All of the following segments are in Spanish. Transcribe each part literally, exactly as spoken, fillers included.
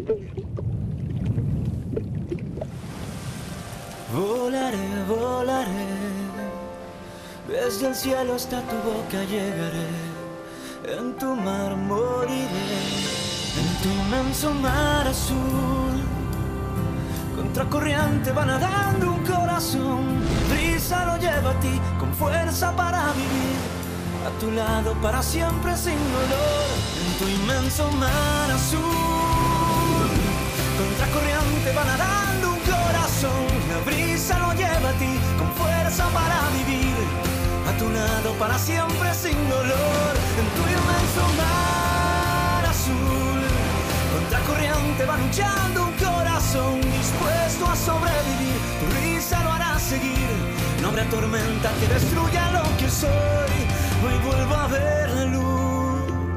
Volaré, volaré, desde el cielo hasta tu boca llegaré, en tu mar moriré, en tu inmenso mar azul. Contracorriente va nadando un corazón, brisa lo lleva a ti con fuerza para vivir, a tu lado para siempre sin dolor, en tu inmenso mar azul. Contracorriente va nadando un corazón, la brisa lo lleva a ti con fuerza para vivir, a tu lado para siempre sin dolor, en tu inmenso mar azul. Contracorriente va luchando un corazón dispuesto a sobrevivir, tu risa lo hará seguir, no habrá tormenta que destruya lo que soy, hoy vuelvo a ver la luz.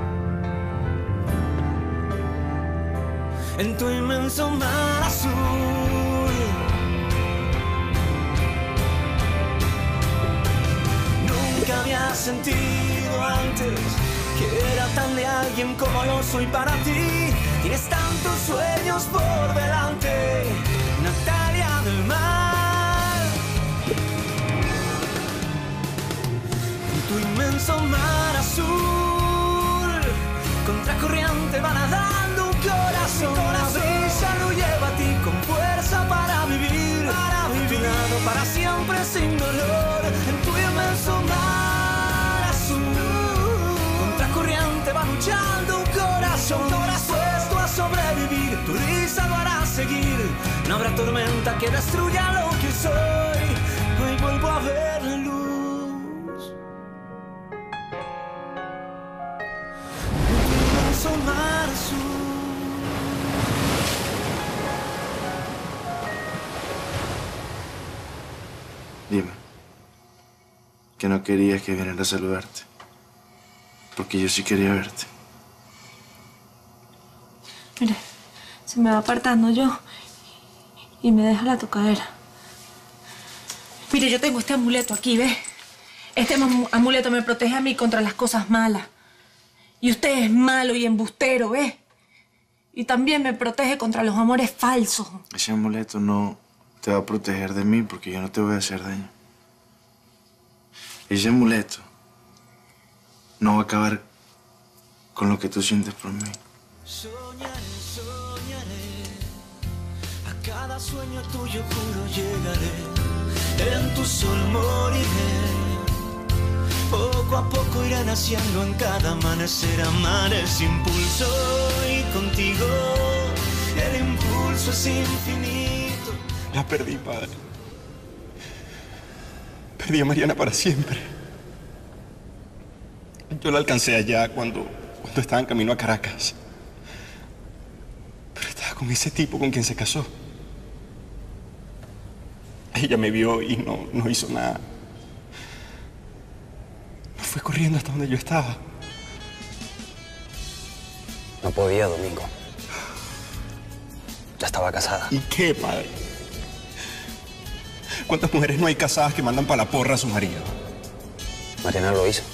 En tu inmenso mar azul. Nunca había sentido antes que era tan de alguien como lo soy para ti. Tienes tantos sueños por delante, Natalia del Mar. En tu inmenso mar azul, contracorriente va nadando un corazón, la brisa lo lleva a ti con fuerza para vivir, para vivir, a tu lado para siempre sin dolor, en tu inmenso mar azul. Contracorriente va luchando un corazón, dispuesto a sobrevivir, tu risa lo hará seguir, no habrá tormenta que destruya lo que soy, hoy vuelvo a ver la luz. En tu inmenso mar azul. Dime, que no querías que viniera a saludarte, porque yo sí quería verte. Mire, se me va apartando yo y me deja la tocadera. Mire, yo tengo este amuleto aquí, ¿ves? Este amuleto me protege a mí contra las cosas malas. Y usted es malo y embustero, ¿ves? Y también me protege contra los amores falsos. Ese amuleto no te va a proteger de mí porque yo no te voy a hacer daño. Ese amuleto no va a acabar con lo que tú sientes por mí. Soñaré, soñaré, a cada sueño tuyo juro llegaré, en tu sol moriré, poco a poco iré naciendo en cada amanecer, amaré ese impulso y contigo el impulso es infinito. La perdí, padre. Perdí a Mariana para siempre. Yo la alcancé allá cuando, cuando estaba en camino a Caracas. Pero estaba con ese tipo con quien se casó. Ella me vio y no, no hizo nada. Me fue corriendo hasta donde yo estaba. No podía, Domingo. Ya estaba casada. ¿Y qué, padre? ¿Cuántas mujeres no hay casadas que mandan para la porra a su marido? Mariana lo hizo.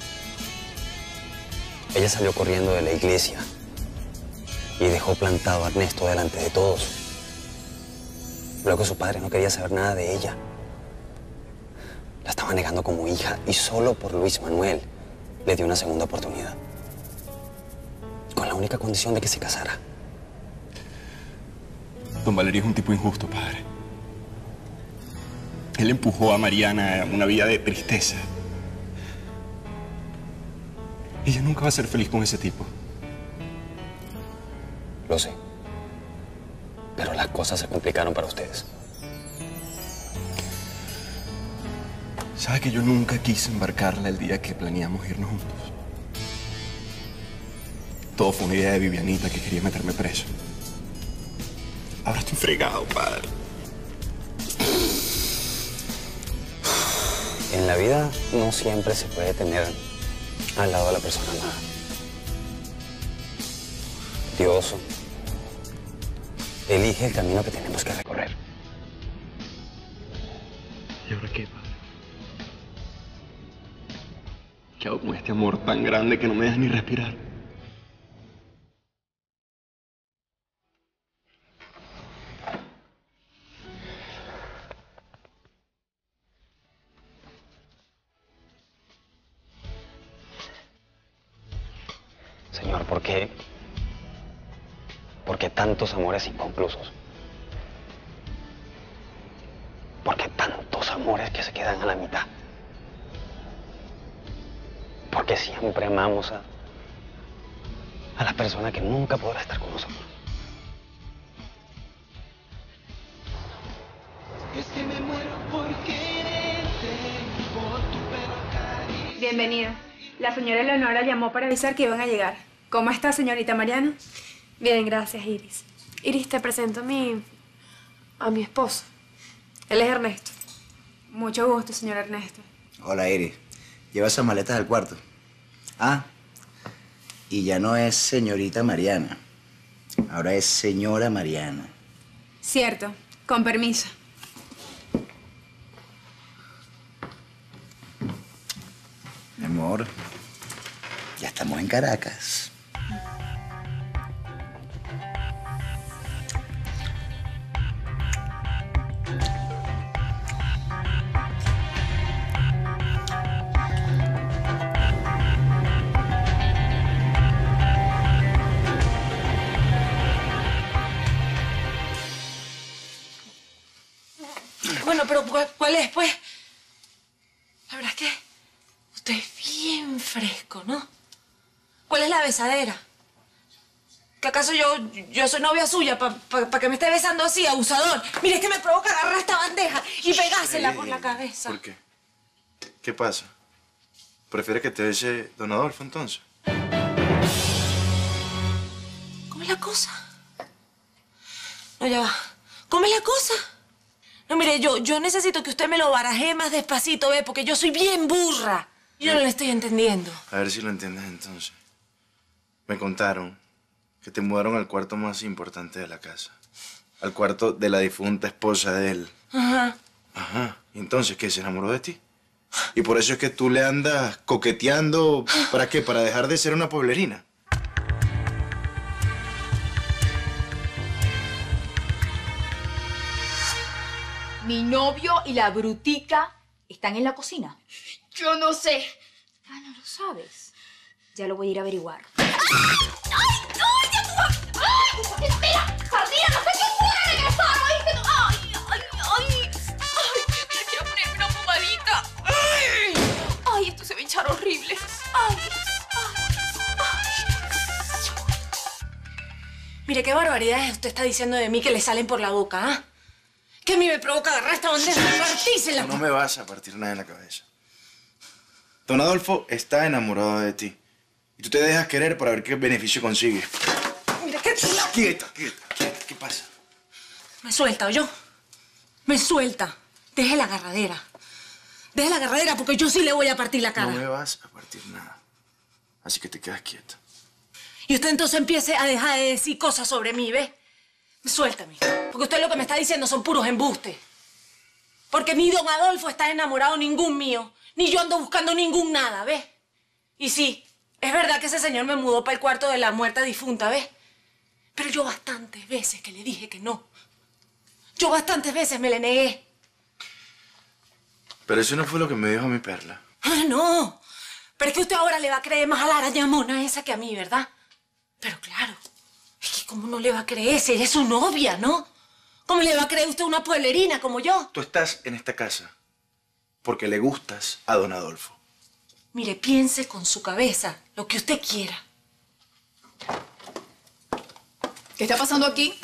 Ella salió corriendo de la iglesia y dejó plantado a Ernesto delante de todos. Luego su padre no quería saber nada de ella. La estaba negando como hija y solo por Luis Manuel le dio una segunda oportunidad. Con la única condición de que se casara. Don Valerio es un tipo injusto, padre. Él empujó a Mariana a una vida de tristeza. Ella nunca va a ser feliz con ese tipo. Lo sé. Pero las cosas se complicaron para ustedes. ¿Sabe que yo nunca quise embarcarla el día que planeamos irnos juntos? Todo fue una idea de Vivianita que quería meterme preso. Ahora estoy fregado, padre. En la vida no siempre se puede tener al lado de la persona amada. Dios elige el camino que tenemos que recorrer. ¿Y ahora qué, padre? ¿Qué hago con este amor tan grande que no me deja ni respirar? Pero ¿por qué? ¿Por qué tantos amores inconclusos? ¿Por qué tantos amores que se quedan a la mitad? Porque siempre amamos a, a la persona que nunca podrá estar con nosotros. Es que me muero por quererte, por tu pelo cariño. Bienvenido. La señora Eleonora llamó para avisar que iban a llegar. ¿Cómo está, señorita Mariana? Bien, gracias, Iris. Iris, te presento a mi... a mi esposo. Él es Ernesto. Mucho gusto, señor Ernesto. Hola, Iris. Lleva esas maletas al cuarto. Ah, y ya no es señorita Mariana. Ahora es señora Mariana. Cierto. Con permiso. Mi amor, ya estamos en Caracas. Bueno, pero ¿cuál, cuál es, pues? La verdad es que usted es bien fresco, ¿no? ¿Cuál es la besadera? ¿Que acaso yo, yo soy novia suya para pa, pa que me esté besando así, abusador? Mire, es que me provoca agarrar esta bandeja y pegársela Eh, por la cabeza. ¿Por qué? ¿Qué pasa? ¿Prefieres que te bese don Adolfo, entonces? ¿Cómo es la cosa? No, ya va. ¿Cómo es la cosa? No, mire, yo, yo necesito que usted me lo baraje más despacito, ¿ve? Porque yo soy bien burra. Yo no le estoy entendiendo. A ver si lo entiendes, entonces. Me contaron que te mudaron al cuarto más importante de la casa. Al cuarto de la difunta esposa de él. Ajá. Ajá. ¿Y entonces qué? ¿Se enamoró de ti? Y por eso es que tú le andas coqueteando. ¿Para qué? ¿Para dejar de ser una pueblerina? Mi novio y la brutica están en la cocina. Yo no sé. Ah, no lo sabes. Ya lo voy a ir a averiguar. ¡Ay! ¡Ay! ¡Ya tú! ¡Ay! ¡Espera! ¡Sardina! ¡No sé qué puede regresar! ¿Oíste? ¡Ay! ¡Ay! ¡Ay! ¡Ay! ¡Quiero ponerme una pomadita! ¡Ay! ¡Ay! Esto se va a hinchar horrible. ¡Ay! Mire, qué barbaridades usted está diciendo de mí que le salen por la boca, ¿ah? ¿eh? Que a mí me provoca agarrar esta bandeja y partírsela. No, no me vas a partir nada en la cabeza. Don Adolfo está enamorado de ti. Y tú te dejas querer para ver qué beneficio consigue. Mira, ¿qué te la... Quieta, quieta, quieta. ¿Qué pasa? Me suelta, ¿oyó? Me suelta. Deje la agarradera. Deje la agarradera porque yo sí le voy a partir la cara. No me vas a partir nada. Así que te quedas quieta. Y usted entonces empiece a dejar de decir cosas sobre mí, ¿ve? Suéltame. Porque usted lo que me está diciendo son puros embustes. Porque ni don Adolfo está enamorado ningún mío. Ni yo ando buscando ningún nada, ¿ves? Y sí, es verdad que ese señor me mudó para el cuarto de la muerta difunta, ¿ves? Pero yo bastantes veces que le dije que no. Yo bastantes veces me le negué. Pero eso no fue lo que me dijo mi perla. Ah, no. Pero es que usted ahora le va a creer más a la araña mona esa que a mí, ¿verdad? Pero claro, es que ¿cómo no le va a creer si ella es su novia, no? ¿Cómo le va a creer usted una pueblerina como yo? Tú estás en esta casa porque le gustas a don Adolfo. Mire, piense con su cabeza lo que usted quiera. ¿Qué está pasando aquí?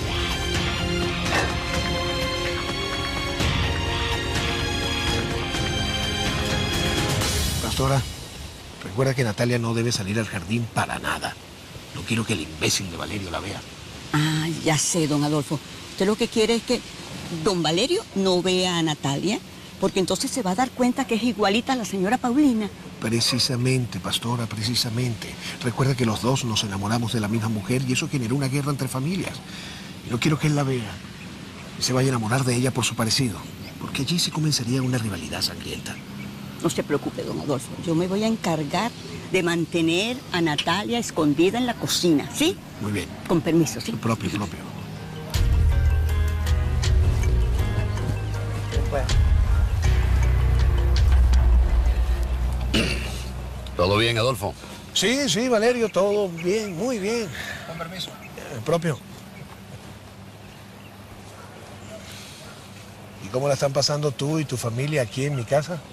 Pastora, recuerda que Natalia no debe salir al jardín para nada. No quiero que el imbécil de Valerio la vea. Ah, ya sé, don Adolfo. Usted lo que quiere es que don Valerio no vea a Natalia, porque entonces se va a dar cuenta que es igualita a la señora Paulina. Precisamente, pastora, precisamente. Recuerda que los dos nos enamoramos de la misma mujer y eso generó una guerra entre familias. Y no quiero que él la vea y se vaya a enamorar de ella por su parecido, porque allí se comenzaría una rivalidad sangrienta. No se preocupe, don Adolfo. Yo me voy a encargar de mantener a Natalia escondida en la cocina, ¿sí? Muy bien. Con permiso, ¿sí? Propio, propio. ¿Todo bien, Adolfo? Sí, sí, Valerio, todo bien, muy bien. Con permiso. El propio. ¿Y cómo la están pasando tú y tu familia aquí en mi casa?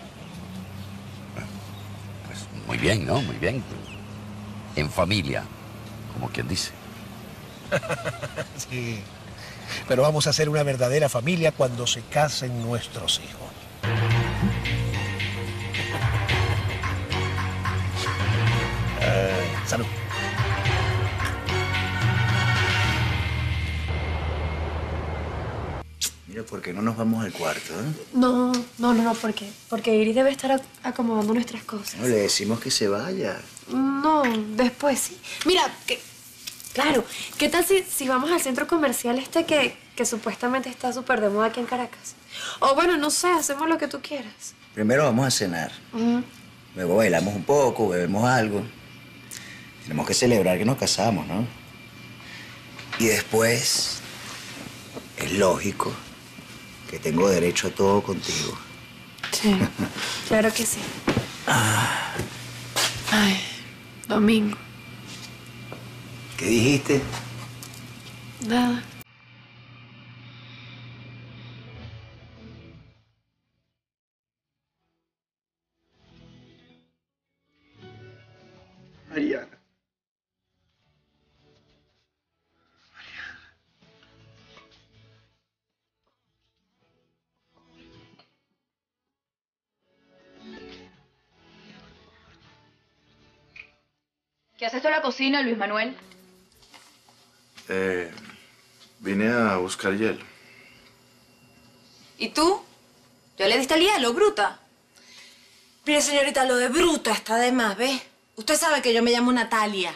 Pues muy bien, ¿no? Muy bien. En familia, como quien dice. Sí. Pero vamos a ser una verdadera familia cuando se casen nuestros hijos. Eh, salud. Mira, ¿por qué no nos vamos al cuarto, eh? No, no, no, no, ¿por qué? Porque Iris debe estar ac- acomodando nuestras cosas. No, le decimos que se vaya. No, después sí. Mira, que, claro, ¿qué tal si, si vamos al centro comercial este que, que supuestamente está súper de moda aquí en Caracas? O bueno, no sé, hacemos lo que tú quieras. Primero vamos a cenar. Ujú. Luego bailamos un poco, bebemos algo. Tenemos que celebrar que nos casamos, ¿no? Y después, es lógico que tengo derecho a todo contigo. Sí, claro que sí. Ay, Domingo. ¿Qué dijiste? Nada. Mariana. ¿Qué haces tú en la cocina, Luis Manuel? Eh, vine a buscar hielo. ¿Y tú? ¿Ya le diste el hielo, bruta? Mire, señorita, lo de bruta está de más, ¿ves? Usted sabe que yo me llamo Natalia.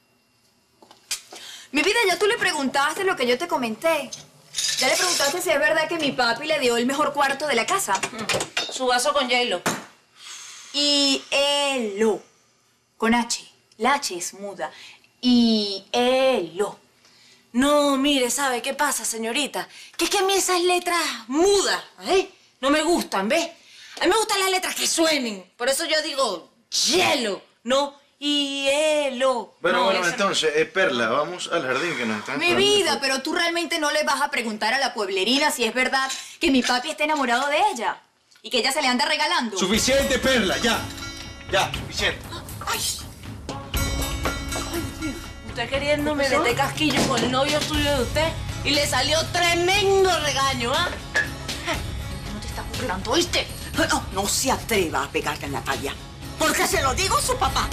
Mi vida, ya tú le preguntaste lo que yo te comenté. Ya le preguntaste si es verdad que mi papi le dio el mejor cuarto de la casa. Su vaso con hielo. Y elo. Con H. La H es muda. Y elo. No, mire, ¿sabe qué pasa, señorita? Que es que a mí esas letras mudas, ¿eh? No me gustan, ¿ves? A mí me gustan las letras que suenen. Por eso yo digo hielo, no hielo. Bueno, no, bueno, eso no. entonces, eh, Perla, vamos al jardín que nos están Mi esperando. vida, pero tú realmente no le vas a preguntar a la pueblerina si es verdad que mi papi está enamorado de ella y que ella se le anda regalando. Suficiente, Perla, ya. Ya, suficiente. Ay, Usted queriéndome meter casquillo con el novio suyo de usted y le salió tremendo regaño, ¿ah? no te estás burlando, ¿oíste? No, no se atreva a pegarle a Natalia, porque se lo digo a su papá.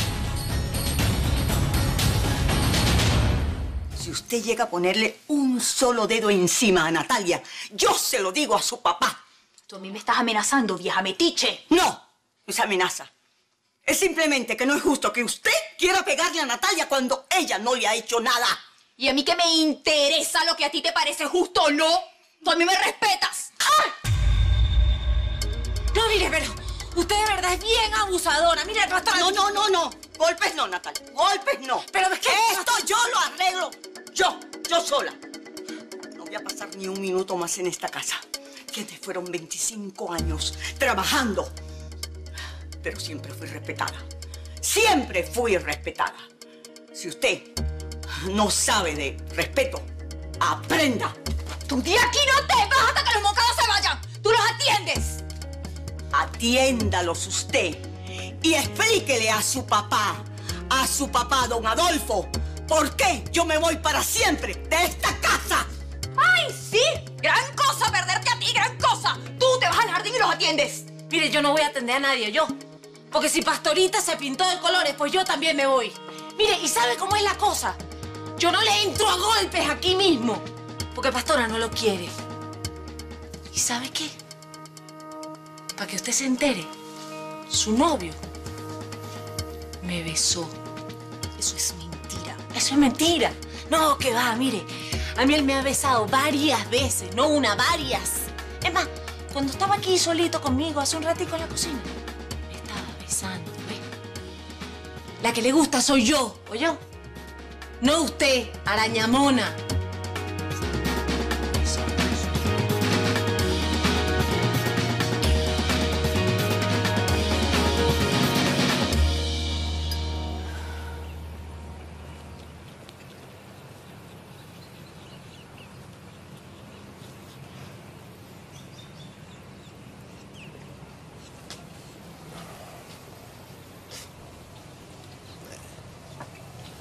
Si usted llega a ponerle un solo dedo encima a Natalia, yo se lo digo a su papá. Tú a mí me estás amenazando, vieja metiche. No, no es amenaza. Es simplemente que no es justo que usted quiera pegarle a Natalia cuando ella no le ha hecho nada. Y a mí que me interesa lo que a ti te parece justo o no. Tú a mí me respetas. ¡Ay! No, mire, pero usted de verdad es bien abusadora. Mire, pastor. No, no, no, no. Golpes no, Natalia. Golpes no. Pero es que esto yo lo arreglo. Yo, yo sola. No voy a pasar ni un minuto más en esta casa. Fíjate, fueron veinticinco años trabajando. Pero siempre fui respetada. Siempre fui respetada. Si usted no sabe de respeto, aprenda. Tú de aquí no te vas hasta que los mocados se vayan. Tú los atiendes. Atiéndalos usted y explíquele a su papá, a su papá, don Adolfo, por qué yo me voy para siempre de esta casa. ¡Ay, sí! ¡Gran cosa perderte a ti, gran cosa! Tú te vas al jardín y los atiendes. Mire, yo no voy a atender a nadie, yo. Porque si Pastorita se pintó de colores, pues yo también me voy. Mire, ¿y sabe cómo es la cosa? Yo no le entro a golpes aquí mismo. Porque Pastora no lo quiere. ¿Y sabe qué? Para que usted se entere, su novio me besó. Eso es mentira. Eso es mentira. No, que va, mire. A mí él me ha besado varias veces, no una, varias. Es más, cuando estaba aquí solito conmigo hace un ratico en la cocina, me estaba besando, ¿ves? La que le gusta soy yo, ¿oyó? No usted, arañamona.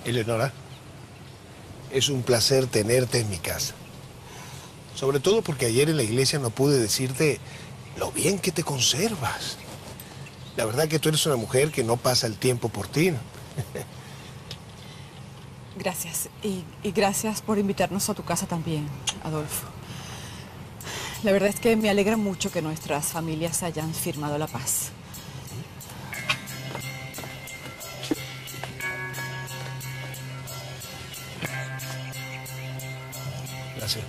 Eleonora, es un placer tenerte en mi casa. Sobre todo porque ayer en la iglesia no pude decirte lo bien que te conservas. La verdad que tú eres una mujer que no pasa el tiempo por ti, ¿no? Gracias. Y, y gracias por invitarnos a tu casa también, Adolfo. La verdad es que me alegra mucho que nuestras familias hayan firmado la paz. Gracias.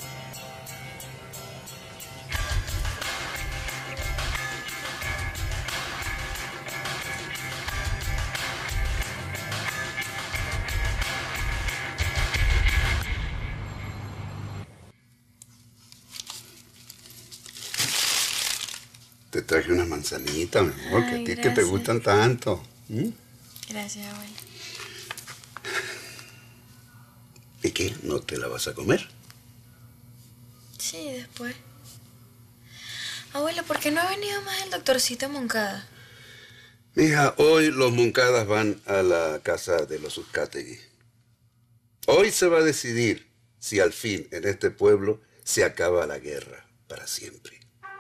Te traje unas manzanitas, mi amor, que a Ay, ti que te gracias. gustan tanto. ¿Mm? Gracias, abuela. ¿Y qué? ¿No te la vas a comer? Sí, después. Abuela, ¿por qué no ha venido más el doctorcito Moncada? Mija, hoy los Moncadas van a la casa de los Uzcategui. Hoy se va a decidir si al fin en este pueblo se acaba la guerra para siempre.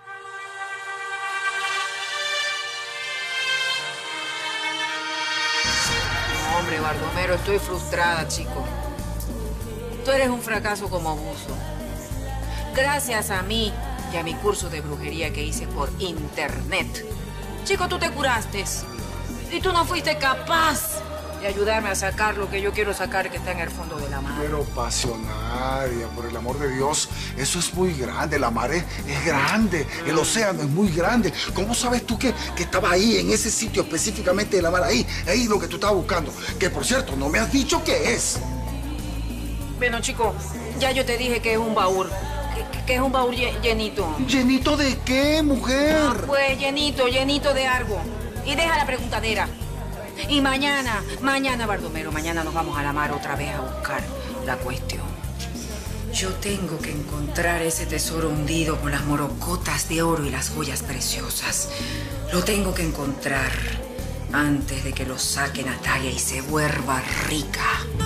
No, hombre, Bardomero, estoy frustrada, chico. Tú eres un fracaso como buzo. Gracias a mí y a mi curso de brujería que hice por internet. Chico, tú te curaste. Y tú no fuiste capaz de ayudarme a sacar lo que yo quiero sacar, que está en el fondo de la mar. Pero pasionaria, por el amor de Dios, eso es muy grande. La mar es, es grande, el océano es muy grande. ¿Cómo sabes tú que, que estaba ahí, en ese sitio específicamente de la mar, ahí, ahí lo que tú estabas buscando? Que, por cierto, no me has dicho qué es. Bueno, chico, ya yo te dije que es un baúl. Que, que es un baúl lle- llenito. ¿Llenito de qué, mujer? Ah, pues llenito, llenito de algo. Y deja la preguntadera. Y mañana, mañana, Bardomero, mañana nos vamos a la mar otra vez a buscar la cuestión. Yo tengo que encontrar ese tesoro hundido con las morocotas de oro y las joyas preciosas. Lo tengo que encontrar antes de que lo saque Natalia y se vuelva rica.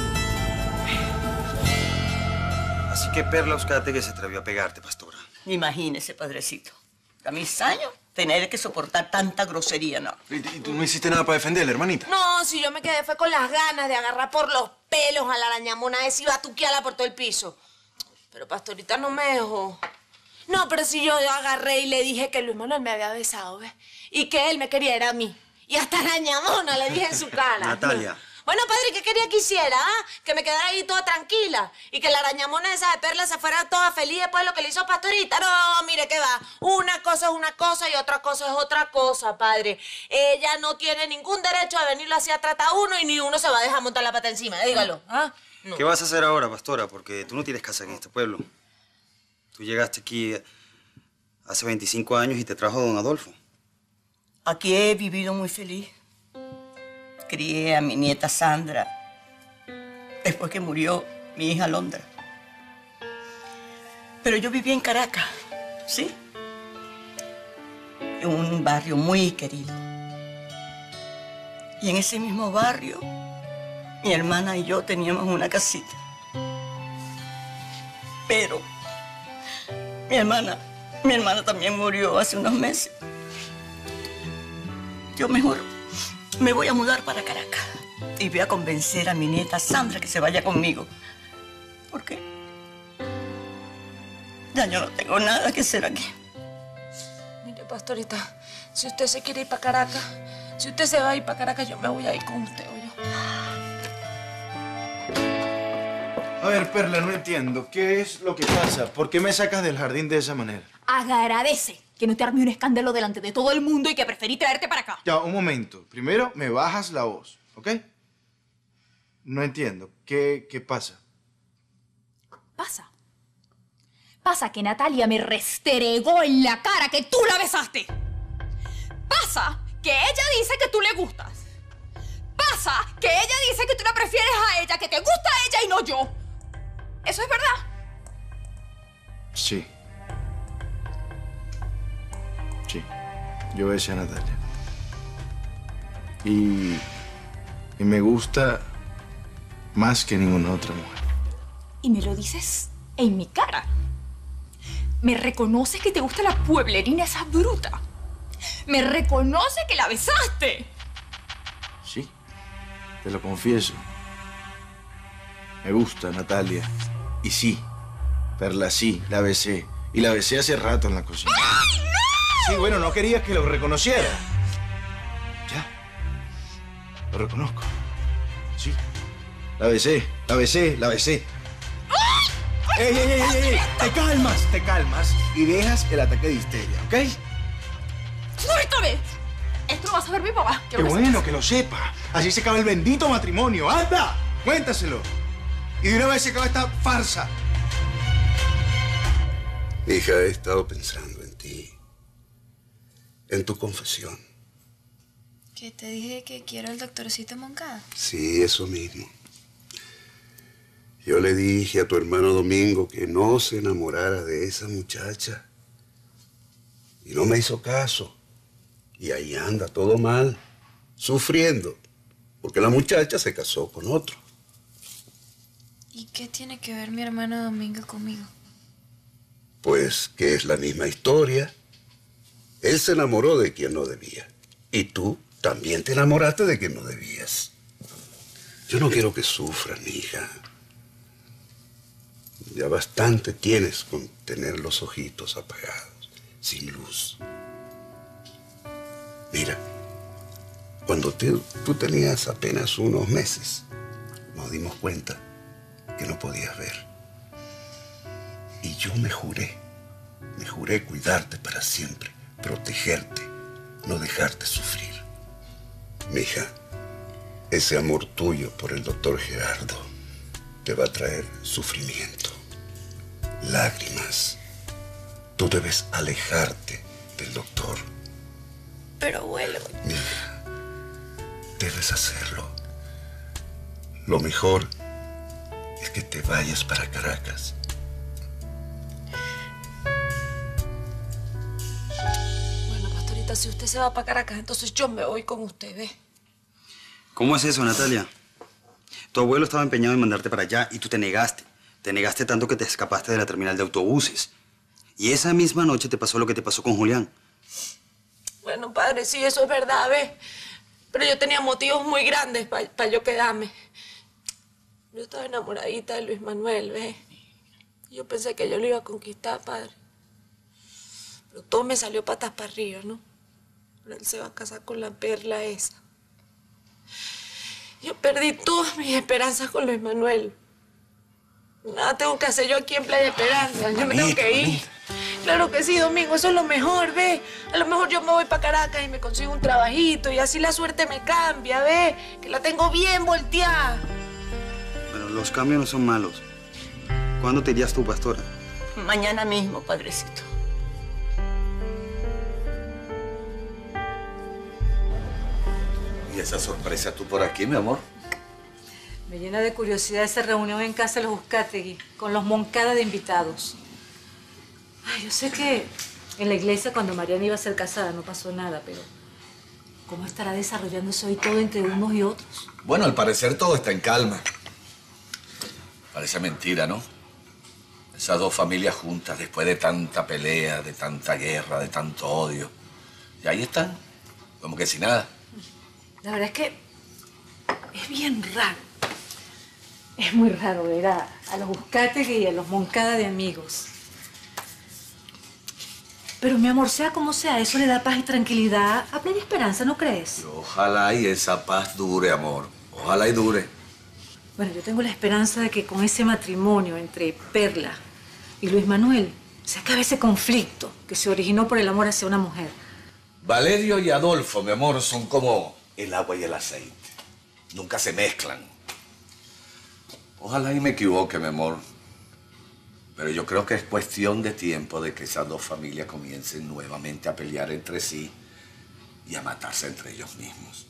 Así que Perla Uzcategui se atrevió a pegarte, pastora. Imagínese, padrecito. A mis años, tener que soportar tanta grosería, ¿no? ¿Y, y tú no hiciste nada para defenderla, hermanita? No, si yo me quedé fue con las ganas de agarrar por los pelos a la arañamona esa y batuquearla por todo el piso. Pero Pastorita no me dejó. No, pero si yo agarré y le dije que Luis Manuel me había besado, ¿ves? Y que él me quería era a mí. Y hasta arañamona le dije en su cara. Natalia. Bueno, padre, ¿qué quería que hiciera? ¿Ah? Que me quedara ahí toda tranquila. Y que la arañamona esa de Perla se fuera toda feliz después de lo que le hizo Pastorita. No, mire, ¿qué va? Una cosa es una cosa y otra cosa es otra cosa, padre. Ella no tiene ningún derecho a venirlo así a tratar a uno y ni uno se va a dejar montar la pata encima. Dígalo, ¿ah? No. ¿Qué vas a hacer ahora, pastora? Porque tú no tienes casa en este pueblo. Tú llegaste aquí hace veinticinco años y te trajo don Adolfo. Aquí he vivido muy feliz. Crié a mi nieta Sandra después que murió mi hija Londra. Pero yo vivía en Caracas, ¿sí? En un barrio muy querido. Y en ese mismo barrio, mi hermana y yo teníamos una casita. Pero mi hermana, mi hermana también murió hace unos meses. Yo mejor me voy a mudar para Caracas y voy a convencer a mi nieta Sandra que se vaya conmigo. Porque ya yo no tengo nada que hacer aquí. Mire, Pastorita, si usted se quiere ir para Caracas, si usted se va a ir para Caracas, yo me voy a ir con usted, ¿o yo? A ver, Perla, no entiendo. ¿Qué es lo que pasa? ¿Por qué me sacas del jardín de esa manera? Agradece que no te arme un escándalo delante de todo el mundo y que preferí traerte para acá. Ya, un momento. Primero me bajas la voz, ¿ok? No entiendo. ¿Qué, qué pasa? Pasa. Pasa que Natalia me restregó en la cara que tú la besaste. Pasa que ella dice que tú le gustas. Pasa que ella dice que tú la prefieres a ella, que te gusta a ella y no yo. ¿Eso es verdad? Sí. Sí. Yo besé a Natalia. Y... Y me gusta más que ninguna otra mujer. Y me lo dices en mi cara. Me reconoces que te gusta la pueblerina esa bruta. Me reconoce que la besaste. Sí, te lo confieso. Me gusta, Natalia. Y sí, Perla, sí, la besé. Y la besé hace rato en la cocina. ¡Ay, no! Sí, bueno, no querías que lo reconociera. Ya. Lo reconozco. Sí. La besé, la besé, la besé. ¡Ey, ey, ey, ey, ey! Te calmas, te calmas y dejas el ataque de histeria, ¿ok? ¡Suéltame! Esto lo va a saber mi papá. Qué bueno que lo sepa. Así se acaba el bendito matrimonio. ¡Anda! Cuéntaselo. Y de una vez se acaba esta farsa. Hija, he estado pensando en ti, en tu confesión. ¿Que te dije que quiero al doctorcito Moncada? Sí, eso mismo. Yo le dije a tu hermano Domingo que no se enamorara de esa muchacha. Y no me hizo caso. Y ahí anda todo mal, sufriendo, porque la muchacha se casó con otro. ¿Y qué tiene que ver mi hermano Domingo conmigo? Pues que es la misma historia. Él se enamoró de quien no debía. Y tú también te enamoraste de quien no debías. Yo no quiero que sufras, mi hija. Ya bastante tienes con tener los ojitos apagados, sin luz. Mira, cuando te, tú tenías apenas unos meses, nos dimos cuenta que no podías ver. Y yo me juré, me juré cuidarte para siempre, protegerte, no dejarte sufrir. Mija, ese amor tuyo por el doctor Gerardo te va a traer sufrimiento, lágrimas. Tú debes alejarte del doctor. Pero abuelo... Mija, debes hacerlo. Lo mejor es que te vayas para Caracas. Bueno, pastorita, si usted se va para Caracas, entonces yo me voy con usted, ¿ve? ¿Cómo es eso, Natalia? Tu abuelo estaba empeñado en mandarte para allá y tú te negaste. Te negaste tanto que te escapaste de la terminal de autobuses. Y esa misma noche te pasó lo que te pasó con Julián. Bueno, padre, sí, eso es verdad, ¿ve? Pero yo tenía motivos muy grandes para pa yo quedarme. Yo estaba enamoradita de Luis Manuel, ¿ve? Yo pensé que yo lo iba a conquistar, padre. Pero todo me salió patas para arriba, ¿no? Pero él se va a casar con la Perla esa. Yo perdí todas mis esperanzas con Luis Manuel. Nada tengo que hacer yo aquí en Playa Esperanza. Yo me tengo que ir. Claro que sí, Domingo, eso es lo mejor, ¿ve? A lo mejor yo me voy para Caracas y me consigo un trabajito y así la suerte me cambia, ¿ve? Que la tengo bien volteada. Pero los cambios no son malos. ¿Cuándo te irías tú, pastora? Mañana mismo, padrecito. ¿Y esa sorpresa tú por aquí, mi amor? Me llena de curiosidad esa reunión en casa de los Uzcategui, con los Moncada de invitados. Ay, yo sé que en la iglesia cuando Mariana iba a ser casada no pasó nada, pero ¿cómo estará desarrollándose hoy todo entre unos y otros? Bueno, al parecer todo está en calma. Parece mentira, ¿no? Esas dos familias juntas, después de tanta pelea, de tanta guerra, de tanto odio. Y ahí están, como que sin nada. La verdad es que es bien raro. Es muy raro ver a, a los Uzcategui y a los Moncada de amigos. Pero, mi amor, sea como sea, eso le da paz y tranquilidad a Playa Esperanza, ¿no crees? Ojalá y esa paz dure, amor. Ojalá y dure. Bueno, yo tengo la esperanza de que con ese matrimonio entre Perla y Luis Manuel se acabe ese conflicto que se originó por el amor hacia una mujer. Valerio y Adolfo, mi amor, son como el agua y el aceite. Nunca se mezclan. Ojalá y me equivoque, mi amor. Pero yo creo que es cuestión de tiempo de que esas dos familias comiencen nuevamente a pelear entre sí y a matarse entre ellos mismos.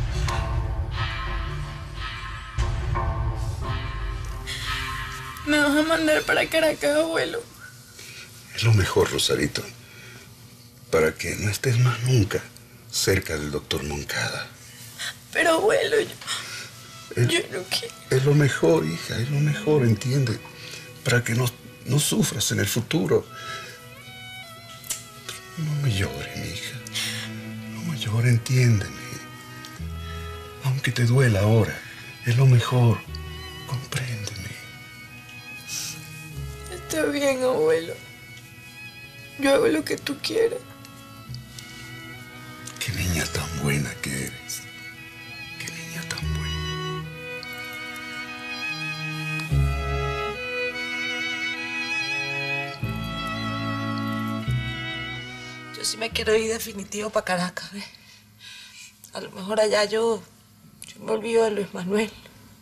¿Me vas a mandar para Caracas, abuelo? Es lo mejor, Rosarito, para que no estés más nunca cerca del doctor Moncada. Pero, abuelo, yo... Es, Yo no quiero. es lo mejor, hija, es lo mejor, entiende. Para que no, no sufras en el futuro. No me llores, mi hija. No me llores, entiéndeme. Aunque te duela ahora, es lo mejor. Compréndeme. Está bien, abuelo. Yo hago lo que tú quieras. Qué niña tan buena que eres. Qué niña tan buena. Yo sí me quiero ir definitivo para Caracas, ¿ves? A lo mejor allá yo, yo me olvido de Luis Manuel.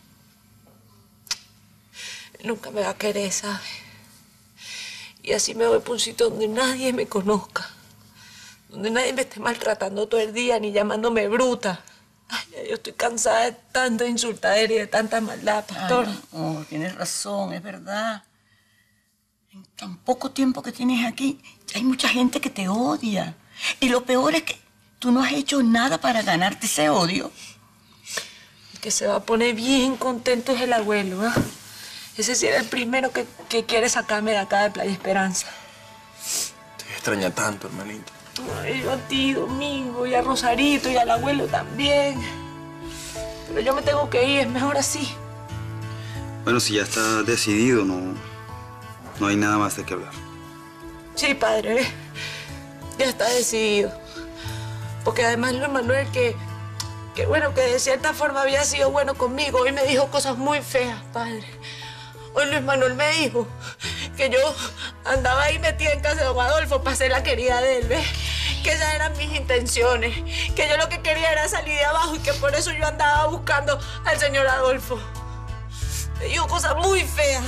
Él nunca me va a querer, ¿sabes? Y así me voy por un sitio donde nadie me conozca. Donde nadie me esté maltratando todo el día ni llamándome bruta. Ay, ya yo estoy cansada de tanta insultadera y de tanta maldad, pastor. Ay, no, tienes razón, es verdad. En tan poco tiempo que tienes aquí, hay mucha gente que te odia. Y lo peor es que tú no has hecho nada para ganarte ese odio. El que se va a poner bien contento es el abuelo, ¿ah? Ese sí era el primero que, que quiere sacarme de acá de Playa Esperanza. Te extraña tanto, hermanito. Ay, yo a ti, Domingo, y a Rosarito, y al abuelo también. Pero yo me tengo que ir, es mejor así. Bueno, si ya está decidido, no, no hay nada más de qué hablar. Sí, padre, ¿eh? Ya está decidido. Porque además Luis Manuel, que, que bueno, que de cierta forma había sido bueno conmigo, hoy me dijo cosas muy feas, padre. Hoy Luis Manuel me dijo que yo andaba ahí metida en casa de don Adolfo para ser la querida de él, ¿ves? Que esas eran mis intenciones, que yo lo que quería era salir de abajo y que por eso yo andaba buscando al señor Adolfo. Me dijo cosas muy feas.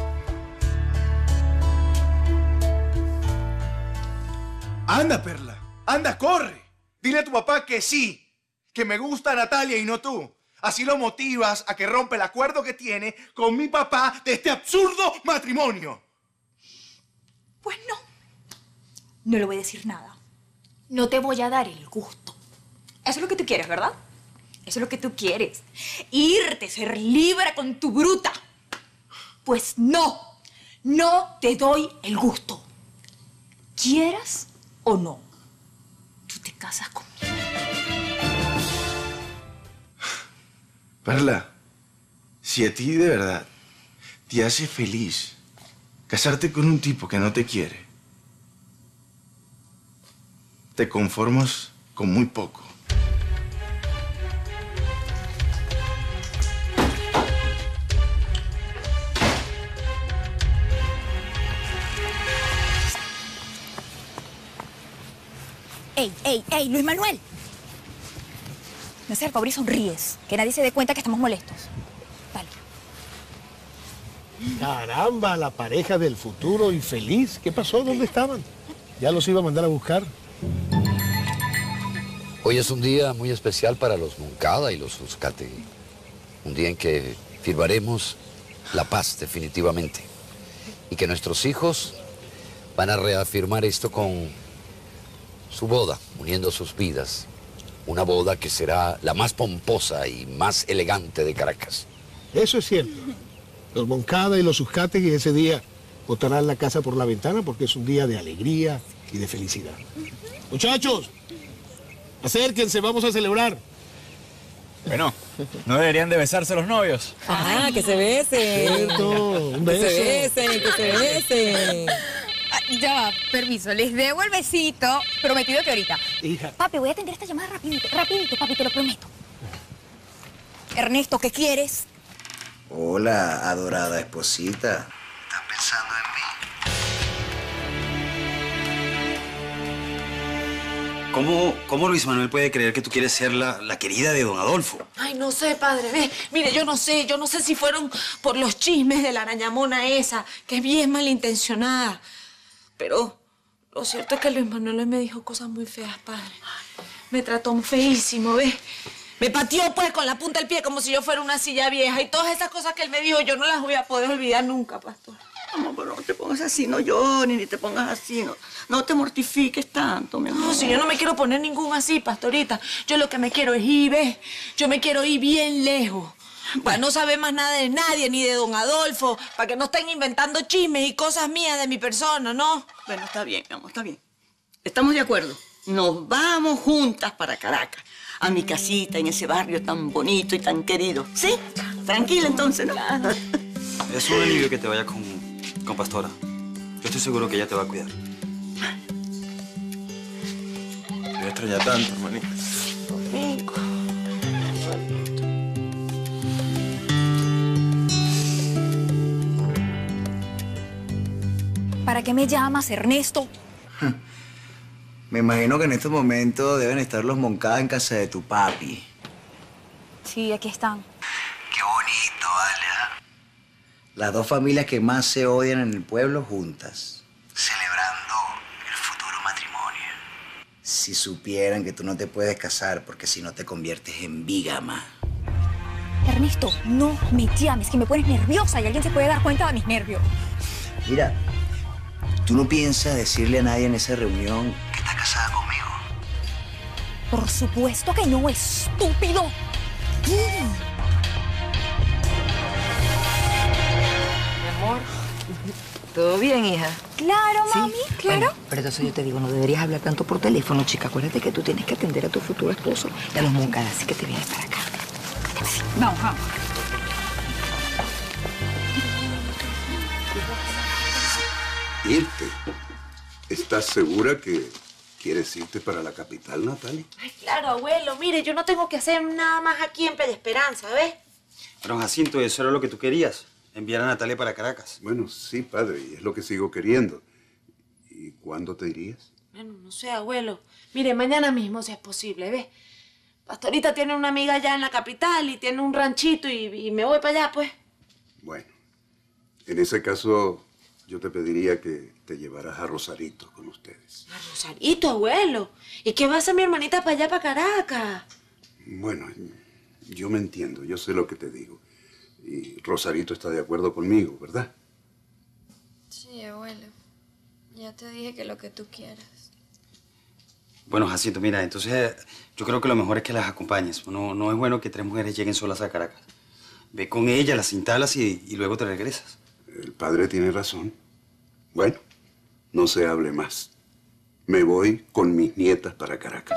Anda, Perla, anda, corre. Dile a tu papá que sí, que me gusta Natalia y no tú. Así lo motivas a que rompa el acuerdo que tiene con mi papá de este absurdo matrimonio. Pues no. No le voy a decir nada. No te voy a dar el gusto. Eso es lo que tú quieres, ¿verdad? Eso es lo que tú quieres. Irte, ser libre con tu bruta. Pues no. No te doy el gusto. Quieras o no. Tú te casas conmigo. Perla, si a ti de verdad te hace feliz casarte con un tipo que no te quiere, te conformas con muy poco. ¡Ey, ey, ey, Luis Manuel! No seas el pobre y sonríes, que nadie se dé cuenta que estamos molestos. Dale. Caramba, la pareja del futuro infeliz. ¿Qué pasó? ¿Dónde estaban? Ya los iba a mandar a buscar. Hoy es un día muy especial para los Moncada y los Uzcategui. Un día en que firmaremos la paz definitivamente. Y que nuestros hijos van a reafirmar esto con su boda, uniendo sus vidas. Una boda que será la más pomposa y más elegante de Caracas. Eso es cierto. Los Moncada y los Uzcategui ese día botarán la casa por la ventana porque es un día de alegría y de felicidad. Muchachos, acérquense, vamos a celebrar. Bueno, ¿no deberían de besarse los novios? Ah, que se besen. Cierto, un beso. Que se besen, que se besen. Ya va, permiso, les debo el besito, prometido que ahorita. Hija. Papi, voy a atender esta llamada rapidito, rapidito, papi, te lo prometo. Ernesto, ¿qué quieres? Hola, adorada esposita. ¿Estás pensando en mí? ¿Cómo, cómo Luis Manuel puede creer que tú quieres ser la, la querida de don Adolfo? Ay, no sé, padre, ve. Mire, yo no sé, yo no sé si fueron por los chismes de la arañamona esa, que es bien malintencionada. Pero lo cierto es que Luis Manuel me dijo cosas muy feas, padre. Me trató feísimo, ¿ves? Me pateó, pues, con la punta del pie como si yo fuera una silla vieja. Y todas esas cosas que él me dijo, yo no las voy a poder olvidar nunca, pastor. Vamos, pero no te pongas así, no llores, ni te pongas así, no, no te mortifiques tanto, mi amor. No, si yo no me quiero poner ningún así, pastorita. Yo lo que me quiero es ir, ¿ves? Yo me quiero ir bien lejos. Para no saber más nada de nadie, ni de don Adolfo, para que no estén inventando chismes y cosas mías de mi persona, ¿no? Bueno, está bien, mi amor, está bien. Estamos de acuerdo. Nos vamos juntas para Caracas, a mi casita en ese barrio tan bonito y tan querido. ¿Sí? Tranquila entonces, ¿no? Es un alivio que te vaya con, con Pastora. Yo estoy seguro que ella te va a cuidar. Me extraña tanto, hermanita. Domingo. ¿Para qué me llamas, Ernesto? Me imagino que en estos momentos deben estar los Moncada en casa de tu papi. Sí, aquí están. Qué bonito, ¿vale? Las dos familias que más se odian en el pueblo juntas, celebrando el futuro matrimonio. Si supieran que tú no te puedes casar porque si no te conviertes en bígama. Ernesto, no me llames, que me pones nerviosa y alguien se puede dar cuenta de mis nervios. Mira, ¿tú no piensas decirle a nadie en esa reunión que estás casada conmigo? Por supuesto que no, estúpido. Mi amor, ¿todo bien, hija? Claro, mami, claro. Bueno, pero entonces yo te digo, no deberías hablar tanto por teléfono, chica. Acuérdate que tú tienes que atender a tu futuro esposo y a los Moncada, así que te vienes para acá. Vamos, vamos. Irte. ¿Estás segura que quieres irte para la capital, Natalia? Ay, claro, abuelo. Mire, yo no tengo que hacer nada más aquí en Bella Esperanza, ¿ves? Pero Jacinto, eso era lo que tú querías. Enviar a Natalia para Caracas. Bueno, sí, padre, y es lo que sigo queriendo. ¿Y cuándo te irías? Bueno, no sé, abuelo. Mire, mañana mismo, si es posible, ¿ves? Pastorita tiene una amiga allá en la capital y tiene un ranchito y, y me voy para allá, pues. Bueno, en ese caso yo te pediría que te llevaras a Rosarito con ustedes. ¿A Rosarito, abuelo? ¿Y qué va a hacer mi hermanita para allá, para Caracas? Bueno, yo me entiendo, yo sé lo que te digo. Y Rosarito está de acuerdo conmigo, ¿verdad? Sí, abuelo. Ya te dije que lo que tú quieras. Bueno, Jacinto, mira, entonces yo creo que lo mejor es que las acompañes. No, no es bueno que tres mujeres lleguen solas a Caracas. Ve con ella, las instalas y, y luego te regresas. El padre tiene razón. Bueno, no se hable más. Me voy con mis nietas para Caracas.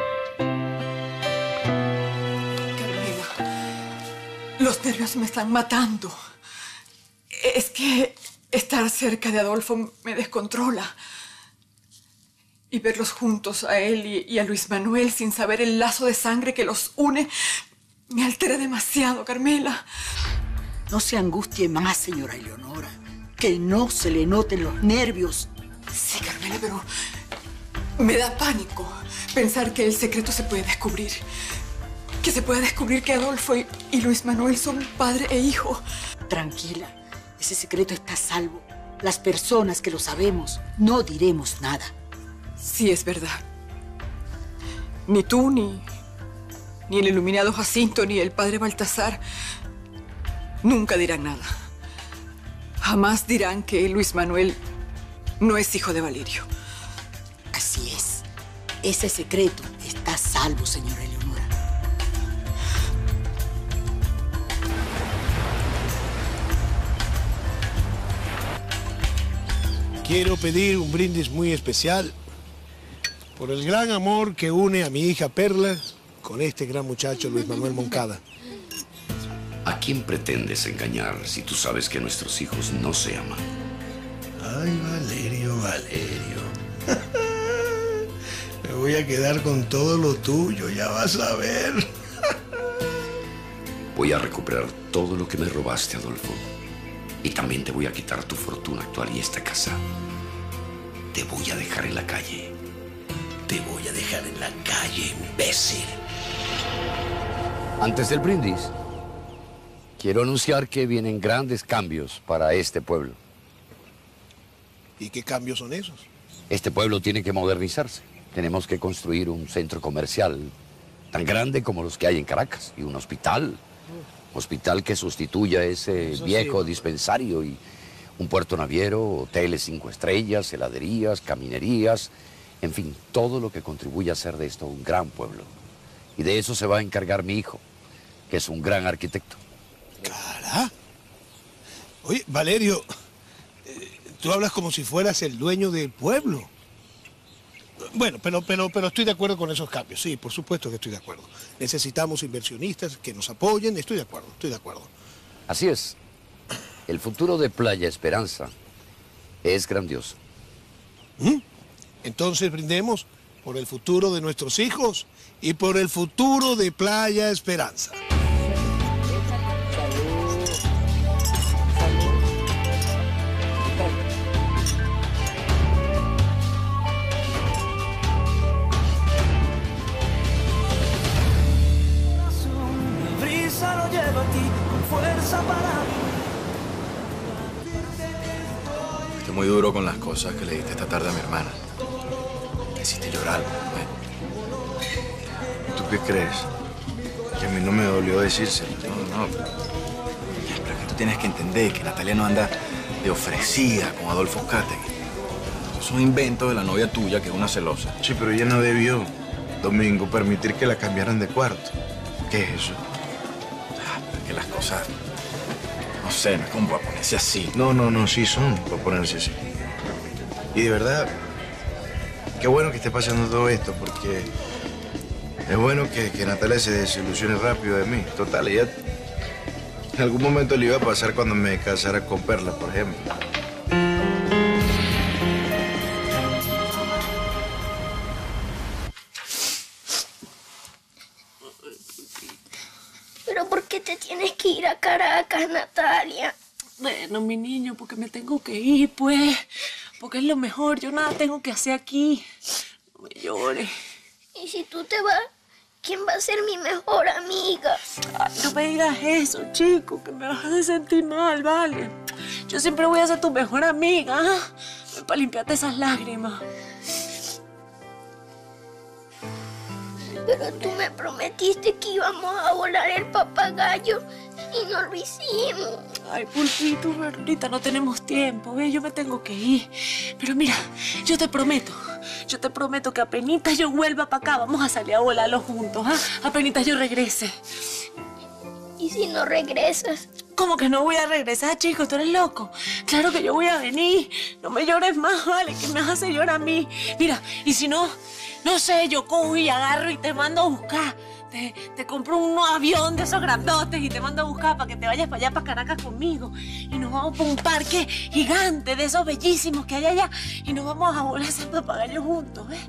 Los nervios me están matando. Es que estar cerca de Adolfo me descontrola. Y verlos juntos, a él y, y a Luis Manuel, sin saber el lazo de sangre que los une, me altera demasiado, Carmela. No se angustie más, señora Eleonora. Que no se le noten los nervios. Sí, Carmela, pero me da pánico pensar que el secreto se puede descubrir. Que se puede descubrir que Adolfo y, y Luis Manuel son padre e hijo. Tranquila, ese secreto está a salvo. Las personas que lo sabemos no diremos nada. Sí, es verdad. Ni tú, ni, ni el iluminado Jacinto, ni el padre Baltasar nunca dirán nada. Jamás dirán que Luis Manuel no es hijo de Valerio. Así es. Ese secreto está a salvo, señora Eleonora. Quiero pedir un brindis muy especial por el gran amor que une a mi hija Perla con este gran muchacho Luis Manuel Moncada. ¿A quién pretendes engañar si tú sabes que nuestros hijos no se aman? Ay, Valerio, Valerio. Me voy a quedar con todo lo tuyo, ya vas a ver. Voy a recuperar todo lo que me robaste, Adolfo. Y también te voy a quitar tu fortuna actual y esta casa. Te voy a dejar en la calle. Te voy a dejar en la calle, imbécil. Antes del brindis, quiero anunciar que vienen grandes cambios para este pueblo. ¿Y qué cambios son esos? Este pueblo tiene que modernizarse. Tenemos que construir un centro comercial tan grande como los que hay en Caracas y un hospital. Hospital que sustituya ese Eso viejo sí. dispensario y un puerto naviero, hoteles cinco estrellas, heladerías, caminerías, en fin, todo lo que contribuye a hacer de esto un gran pueblo. Y de eso se va a encargar mi hijo, que es un gran arquitecto. Cara. Oye, Valerio, eh, tú hablas como si fueras el dueño del pueblo. Bueno, pero, pero, pero estoy de acuerdo con esos cambios. Sí, por supuesto que estoy de acuerdo. Necesitamos inversionistas que nos apoyen. Estoy de acuerdo, estoy de acuerdo. Así es. El futuro de Playa Esperanza es grandioso. ¿Mm? Entonces brindemos por el futuro de nuestros hijos y por el futuro de Playa Esperanza. Brisa lo lleva a ti con fuerza para mí. Estoy muy duro con las cosas que le diste esta tarde a mi hermana. Me hiciste llorar, ¿eh? ¿Tú qué crees? Que a mí no me dolió decírselo. No, no. Pero es que tú tienes que entender que Natalia no anda de ofrecida con Adolfo Uzcategui. Es un invento de la novia tuya, que es una celosa. Sí, pero ella no debió, Domingo, permitir que la cambiaran de cuarto. ¿Qué es eso? Ah, que las cosas... No sé, no es como para ponerse así. No, no, no, sí son para ponerse así. Y de verdad, qué bueno que esté pasando todo esto, porque es bueno que, que Natalia se desilusione rápido de mí. Total, ella en algún momento le iba a pasar cuando me casara con Perla, por ejemplo. ¿Pero por qué te tienes que ir a Caracas, Natalia? Bueno, mi niño, porque me tengo que ir, pues. Porque es lo mejor. Yo nada tengo que hacer aquí. No me llores. ¿Y si tú te vas? ¿Quién va a ser mi mejor amiga? Ay, no me digas eso, chico, que me vas a hacer sentir mal, ¿vale? Yo siempre voy a ser tu mejor amiga, ¿eh? Para limpiarte esas lágrimas. Pero tú me prometiste que íbamos a volar el papagayo y no lo hicimos. Ay, Pulpito, pero ahorita no tenemos tiempo, ¿ves? Yo me tengo que ir. Pero mira, yo te prometo, yo te prometo que apenitas yo vuelva para acá, vamos a salir a volarlo juntos, ¿ah? ¿eh? Apenitas yo regrese. ¿Y si no regresas? ¿Cómo que no voy a regresar, chico? ¿Tú eres loco? Claro que yo voy a venir. No me llores más, ¿vale? Que me hace llorar a mí. Mira, y si no, no sé, yo cojo y agarro y te mando a buscar. Te, te compro un avión de esos grandotes y te mando a buscar para que te vayas para allá, para Caracas conmigo. Y nos vamos para un parque gigante de esos bellísimos que hay allá. Y nos vamos a volar ese papagayo juntos, ¿ves?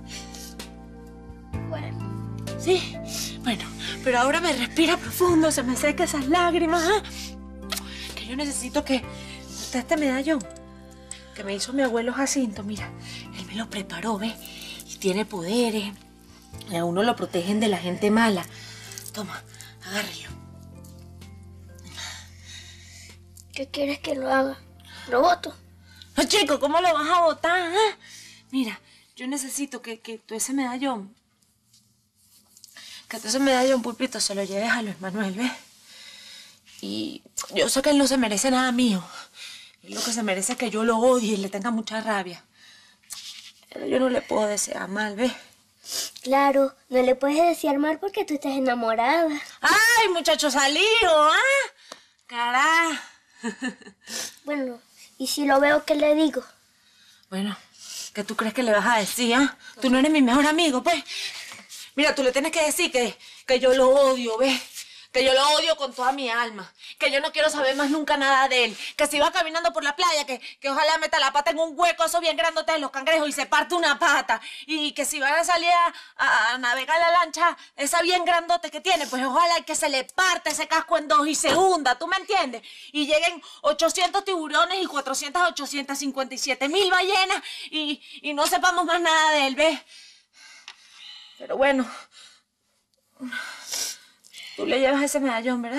Bueno. ¿Sí? Bueno, pero ahora me respira profundo, se me seca esas lágrimas, ¿eh? Que yo necesito que... Está este medallón que me hizo mi abuelo Jacinto, mira. Él me lo preparó, ¿ves? Y tiene poderes. Y a uno lo protegen de la gente mala. Toma, agárrelo. ¿Qué quieres que lo haga? ¿Lo boto? No, chico, ¿cómo lo vas a botar? ¿Eh? Mira, yo necesito que, que tú ese medallón, que tú ese medallón, Pulpito, se lo lleves a Luis Manuel, ¿ves? Y yo sé que él no se merece nada mío. Él lo que se merece es que yo lo odie y le tenga mucha rabia. Pero yo no le puedo desear mal, ¿ves? Claro, no le puedes desear mal porque tú estás enamorada. ¡Ay, muchacho salido! ¿Ah? ¡Cará! Bueno, ¿y si lo veo, qué le digo? Bueno, ¿qué tú crees que le vas a decir, ah? Tú no eres mi mejor amigo, pues. Mira, tú le tienes que decir que, que yo lo odio, ¿ves? Que yo lo odio con toda mi alma. Que yo no quiero saber más nunca nada de él. Que si va caminando por la playa, que, que ojalá meta la pata en un hueco, eso bien grandote de los cangrejos, y se parte una pata. Y que si van a salir a, a, a navegar la lancha, esa bien grandote que tiene, pues ojalá que se le parte ese casco en dos y se hunda, ¿tú me entiendes? Y lleguen ochocientos tiburones y cuatrocientas, ochocientas cincuenta y siete mil ballenas y, y no sepamos más nada de él, ¿ves? Pero bueno... Tú le llevas ese medallón, ¿verdad?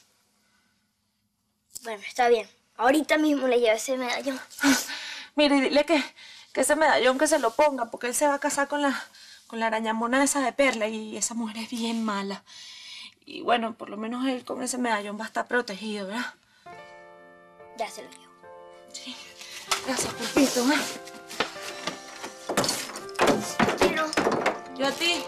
Bueno, está bien. Ahorita mismo le llevo ese medallón. Mire, dile que, que ese medallón que se lo ponga, porque él se va a casar con la, con la arañamona esa de Perla y esa mujer es bien mala. Y bueno, por lo menos él con ese medallón va a estar protegido, ¿verdad? Ya se lo llevo. Sí. Gracias, Pulpito, ¿eh? Quiero. Yo a ti.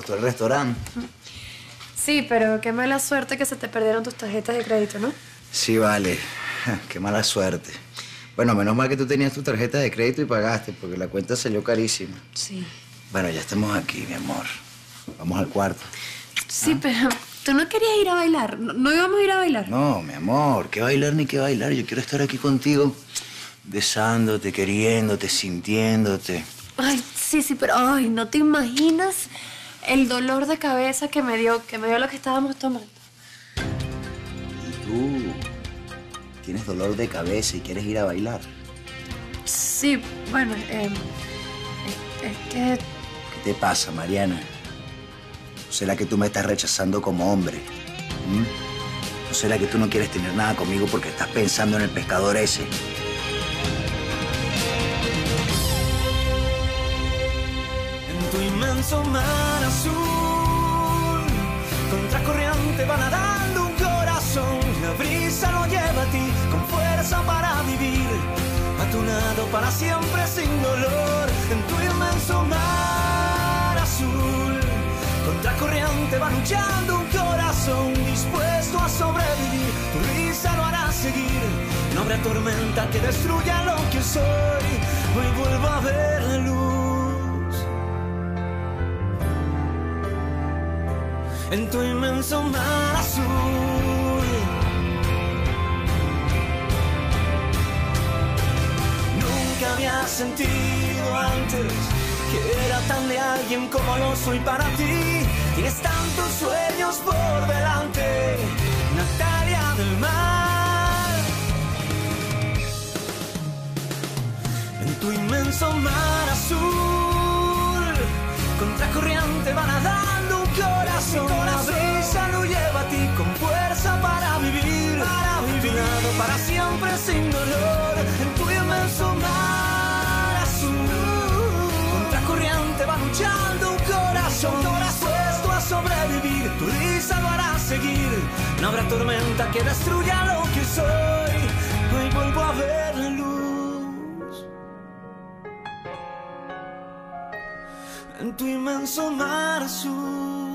gustó el restaurante? Sí, pero qué mala suerte que se te perdieron tus tarjetas de crédito, ¿no? Sí, vale. Qué mala suerte. Bueno, menos mal que tú tenías tu tarjeta de crédito y pagaste, porque la cuenta salió carísima. Sí. Bueno, ya estamos aquí, mi amor. Vamos al cuarto. Sí, pero tú no querías ir a bailar. ¿No, no íbamos a ir a bailar? No, mi amor, qué bailar ni qué bailar. Yo quiero estar aquí contigo, besándote, queriéndote, sintiéndote. Ay, sí, sí, pero ay, no te imaginas el dolor de cabeza que me dio, que me dio lo que estábamos tomando. ¿Y tú tienes dolor de cabeza y quieres ir a bailar? Sí, bueno, eh, es, es que... ¿Qué te pasa, Mariana? ¿No será que tú me estás rechazando como hombre? ¿Mm? ¿No será que tú no quieres tener nada conmigo porque estás pensando en el pescador ese? En tu inmenso mar azul, contracorriente va nadando un corazón. La brisa lo lleva a ti con fuerza para vivir, a tu lado para siempre sin dolor. En tu inmenso mar azul, contracorriente va luchando un corazón dispuesto a sobrevivir. Tu risa lo hará seguir, no habrá tormenta que destruya lo que soy. Hoy vuelvo a ver la luz en tu inmenso mar azul. Nunca había sentido antes que era tan de alguien como lo soy para ti. Tienes tantos sueños por delante, Natalia del Mar. En tu inmenso mar azul, contracorriente va nadando un corazón. La brisa lo lleva a ti con fuerza para vivir, para vivir, para siempre sin dolor. En tu inmenso mar azul, contracorriente va luchando un corazón dispuesto a sobrevivir. Tu risa lo hará seguir, no habrá tormenta que destruya lo que soy. Hoy vuelvo a ver la luz en tu inmenso mar azul.